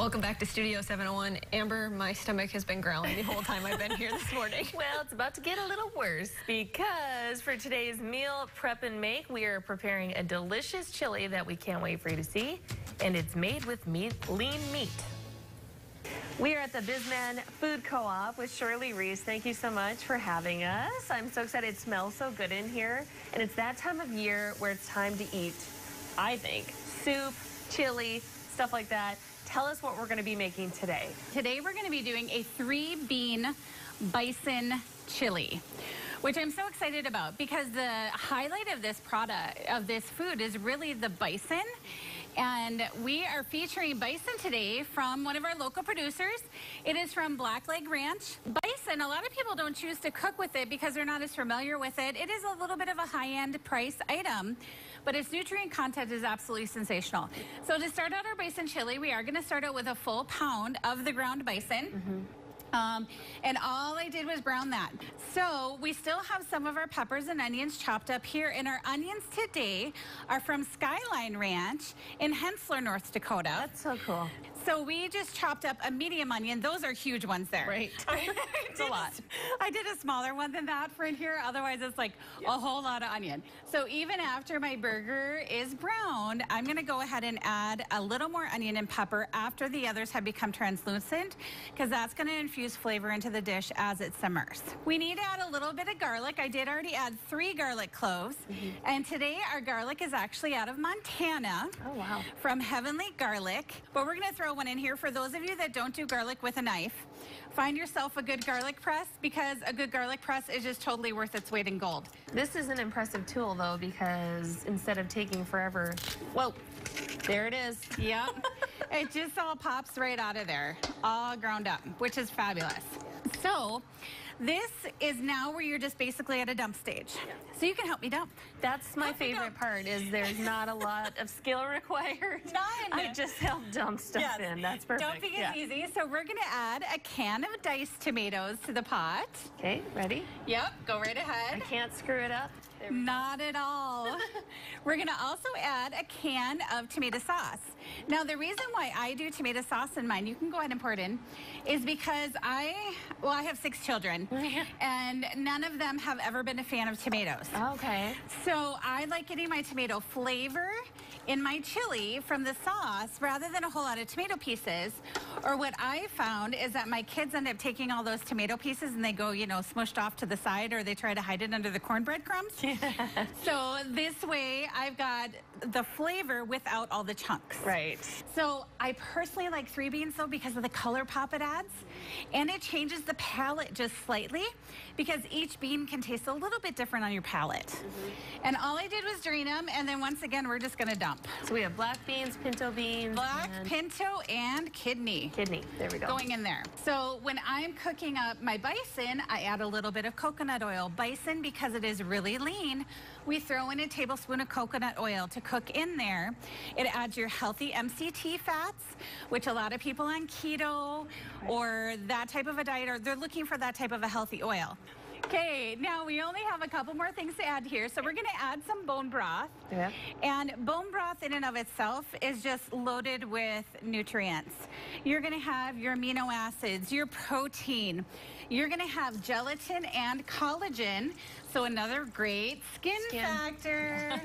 Welcome back to Studio 701. Amber, my stomach has been growling the whole time I've been here this morning. Well, it's about to get a little worse because for today's meal prep and make, we are preparing a delicious chili that we can't wait for you to see, and it's made with lean meat. We are at the Bizman Food Co-op with Shirley Reese. Thank you so much for having us. I'm so excited. It smells so good in here, and it's that time of year where it's time to eat, I think, soup, chili, stuff like that. Tell us what we're going to be making today. Today we're going to be doing a 3-bean bison chili, which I'm so excited about because the highlight of this product, of this food, is really the bison. And we are featuring bison today from one of our local producers. It is from Blackleg Ranch. Bison, a lot of people don't choose to cook with it because they're not as familiar with it. It is a little bit of a high-end price item, but its nutrient content is absolutely sensational. So to start out our bison chili, we are going to start out with a full pound of the ground bison. And all I did was brown that. So we still have some of our peppers and onions chopped up here, and our onions today are from Skyline Ranch in Hensler, North Dakota. That's so cool. So we just chopped up a medium onion. Those are huge ones there. Right. It's a lot. I did a smaller one than that for in here. Otherwise, it's like a whole lot of onion. So even after my burger is browned, I'm going to go ahead and add a little more onion and pepper after the others have become translucent, because that's going to infuse flavor into the dish as it simmers. We need to add a little bit of garlic. I did already add 3 garlic cloves. And today our garlic is actually out of Montana. Oh, wow. From Heavenly Garlic. But we're going to throw one in here for those of you that don't do garlic with a knife. Find yourself a good garlic press, because a good garlic press is just totally worth its weight in gold. This is an impressive tool, though, because instead of taking forever, whoa, there it is. Yep. It just all pops right out of there, all ground up, which is fabulous. So this is now where you're just basically at a dump stage. So you can help me dump. That's my favorite part, is there's not a lot of skill required. None. I just help dump stuff in. That's perfect. Dumping is easy. So we're going to add a can of diced tomatoes to the pot. Okay, ready? Yep, go right I ahead. can't screw it up. Not at all. We're going to also add a can of tomato sauce. Now, the reason why I do tomato sauce in mine, you can go ahead and pour it in, is because I have 6 children, and none of them have ever been a fan of tomatoes. Okay. So I like getting my tomato flavor in my chili from the sauce rather than a whole lot of tomato pieces. Or what I found is that my kids end up taking all those tomato pieces and they go, you know, smushed off to the side, or they try to hide it under the cornbread crumbs. So this way I've got the flavor without all the chunks. Right. So I personally like 3 beans though, because of the color pop it adds, and it changes the palate just slightly, because each bean can taste a little bit different on your palate. And all I did was drain them, and then once again we're just going to dump. So we have black beans, pinto beans. Black, pinto, and kidney. Kidney. There we go. Going in there. So when I'm cooking up my bison, I add a little bit of coconut oil. Bison, because it is really lean, we throw in a tablespoon of coconut oil to cook in there. It adds your healthy MCT fats, which a lot of people on keto or that type of a diet, they're looking for that type of a healthy oil. Okay, now we only have a couple more things to add here. So we're going to add some bone broth. Yeah. And bone broth in and of itself is just loaded with nutrients. You're going to have your amino acids, your protein. You're going to have gelatin and collagen. So another great skin factor.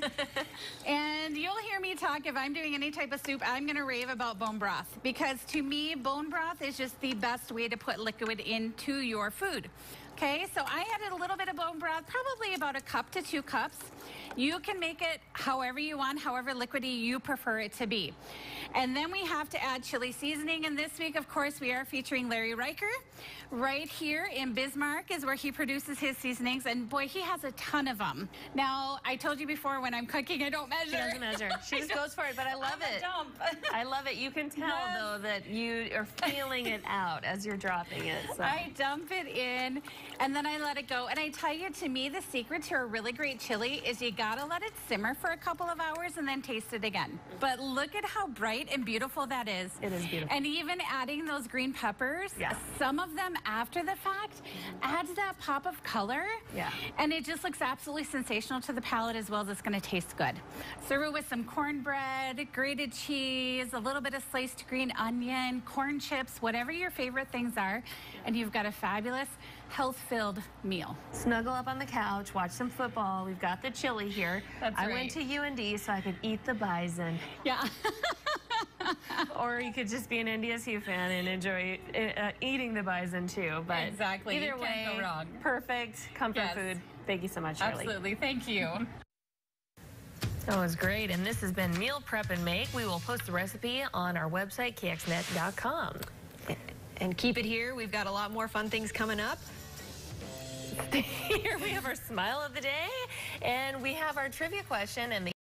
And you'll hear me talk, if I'm doing any type of soup, I'm going to rave about bone broth, because to me, bone broth is just the best way to put liquid into your food. Okay, so I added a little bit of bone broth, probably about 1 cup to 2 cups. You can make it however you want, however liquidy you prefer it to be. And then we have to add chili seasoning. And this week, of course, we are featuring Larry Riker. Right here in Bismarck is where he produces his seasonings. And boy, he has a ton of them. Now, I told you before, when I'm cooking, I don't measure. She doesn't measure. She just goes for it, but I love it. I love it. You can tell, though, that you are feeling it out as you're dropping it. So. I dump it in, and then I let it go. And I tell you, to me, the secret to a really great chili is you got gotta let it simmer for a couple of hours and then taste it again. But look at how bright and beautiful that is. It is beautiful. And even adding those green peppers, Yes. some of them after the fact adds that pop of color. Yeah. And it just looks absolutely sensational to the palate as well as it's gonna taste good. Serve it with some cornbread, grated cheese, a little bit of sliced green onion, corn chips, whatever your favorite things are, and you've got a fabulous, health-filled meal. Snuggle up on the couch, watch some football. We've got the chili here. That's I right. went to UND so I could eat the bison. Yeah. Or you could just be an NDSU fan and enjoy eating the bison too. But Exactly. either You can't way, go wrong. perfect comfort Yes. food. Thank you so much, Shirley. Absolutely. Thank you. That was great. And this has been Meal Prep and Make. We will post the recipe on our website, kxnet.com. And keep it here. We've got a lot more fun things coming up. Here we have our smile of the day, and we have our trivia question, and the